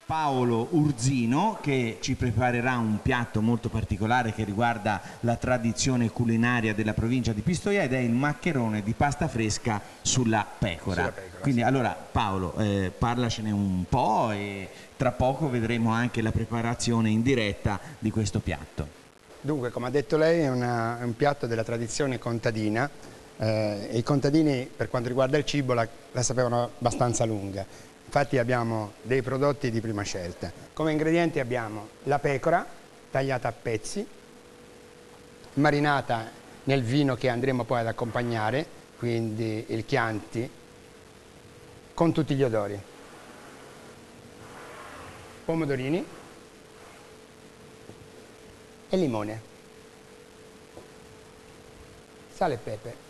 Paolo Urzino, che ci preparerà un piatto molto particolare che riguarda la tradizione culinaria della provincia di Pistoia, ed è il maccherone di pasta fresca sulla pecora. Quindi allora Paolo, parlacene un po' e tra poco vedremo anche la preparazione in diretta di questo piatto. Dunque, come ha detto lei, è un piatto della tradizione contadina. I contadini, per quanto riguarda il cibo, la sapevano abbastanza lunga. Infatti abbiamo dei prodotti di prima scelta. Come ingredienti abbiamo la pecora tagliata a pezzi, marinata nel vino che andremo poi ad accompagnare, quindi il Chianti, con tutti gli odori. Pomodorini e limone, sale e pepe.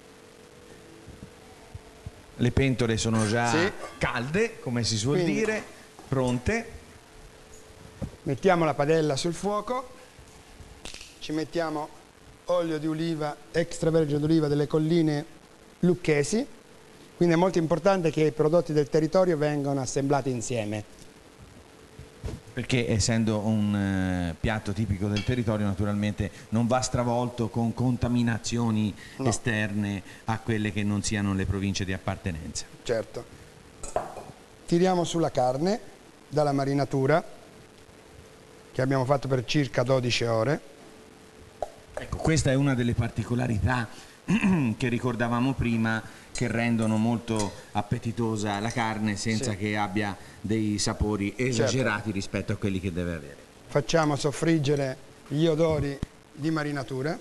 Le pentole sono già calde, come si suol dire, pronte. Mettiamo la padella sul fuoco, ci mettiamo olio di oliva, extravergine d'oliva delle colline lucchesi, quindi è molto importante che i prodotti del territorio vengano assemblati insieme. Perché essendo un piatto tipico del territorio, naturalmente non va stravolto con contaminazioni esterne a quelle che non siano le province di appartenenza. Certo. Tiriamo sulla carne dalla marinatura che abbiamo fatto per circa 12 ore. Ecco, questa è una delle particolarità che ricordavamo prima, che rendono molto appetitosa la carne senza che abbia dei sapori esagerati rispetto a quelli che deve avere. Facciamo soffriggere gli odori di marinatura.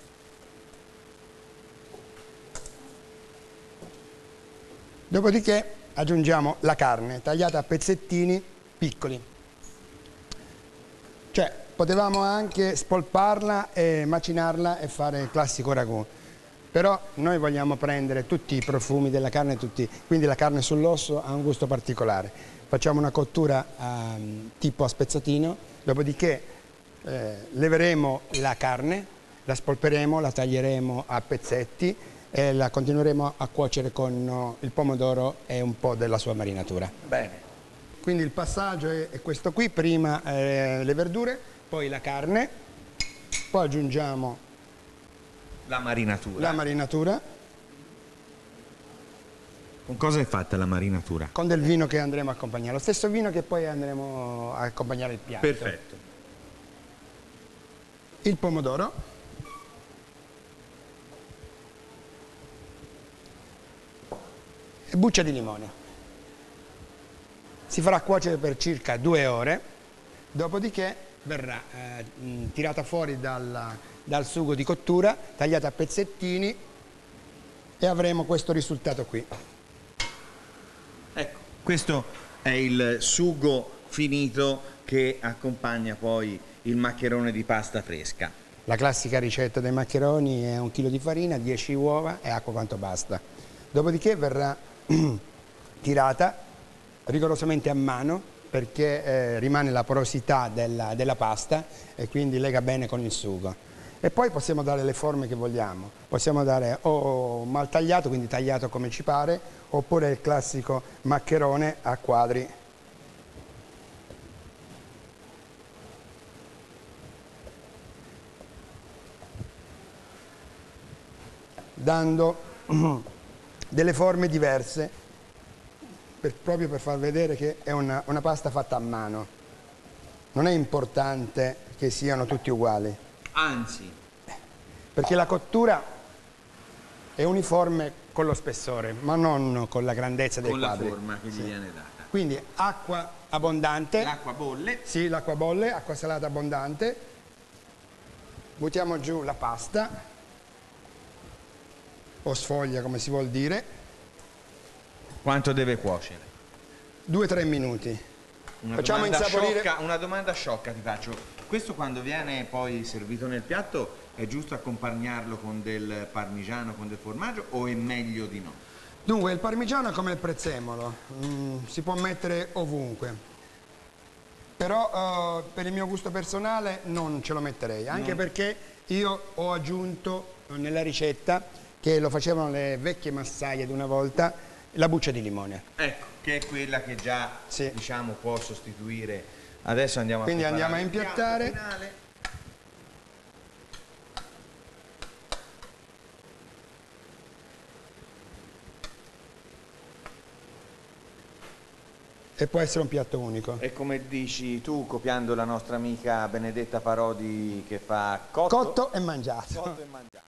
Dopodiché aggiungiamo la carne tagliata a pezzettini piccoli. Cioè, potevamo anche spolparla e macinarla e fare il classico ragù. Però noi vogliamo prendere tutti i profumi della carne, quindi la carne sull'osso ha un gusto particolare. Facciamo una cottura tipo a spezzatino, dopodiché leveremo la carne, la spolperemo, la taglieremo a pezzetti e la continueremo a cuocere con il pomodoro e un po' della sua marinatura. Bene. Quindi il passaggio è questo qui: prima le verdure, poi la carne, poi aggiungiamo la marinatura. La marinatura. Con cosa è fatta la marinatura? Con del vino che andremo a accompagnare, lo stesso vino che poi andremo a accompagnare il piatto. Perfetto. Il pomodoro. E buccia di limone. Si farà cuocere per circa 2 ore, dopodiché verrà tirata fuori dal sugo di cottura, tagliata a pezzettini, e avremo questo risultato qui. Ecco, questo è il sugo finito che accompagna poi il maccherone di pasta fresca. La classica ricetta dei maccheroni è 1 chilo di farina, 10 uova e acqua quanto basta. Dopodiché verrà tirata rigorosamente a mano, perché rimane la porosità della pasta e quindi lega bene con il sugo. E poi possiamo dare le forme che vogliamo. Possiamo dare o mal tagliato, quindi tagliato come ci pare, oppure il classico maccherone a quadri. Dando delle forme diverse, proprio per far vedere che è una pasta fatta a mano. Non è importante che siano tutti uguali. Anzi. Perché la cottura è uniforme con lo spessore, ma non con la grandezza dei quadri. Con la forma che gli viene data. Quindi acqua abbondante. L'acqua bolle. Sì, l'acqua bolle, acqua salata abbondante. Buttiamo giù la pasta, o sfoglia come si vuol dire. Quanto deve cuocere? 2-3 minuti. Facciamo insaporire. Una domanda sciocca ti faccio. Questo quando viene poi servito nel piatto è giusto accompagnarlo con del parmigiano, con del formaggio, o è meglio di no? Dunque, il parmigiano è come il prezzemolo, si può mettere ovunque. Però per il mio gusto personale non ce lo metterei, anche perché io ho aggiunto nella ricetta, che lo facevano le vecchie massaie di una volta, la buccia di limone. Ecco. che è quella che già Sì. diciamo può sostituire. Adesso andiamo a Quindi andiamo a preparare il impiattare. piatto finale. E può essere un piatto unico. E come dici tu, copiando la nostra amica Benedetta Parodi che fa cotto Cotto e mangiato. cotto e mangiato.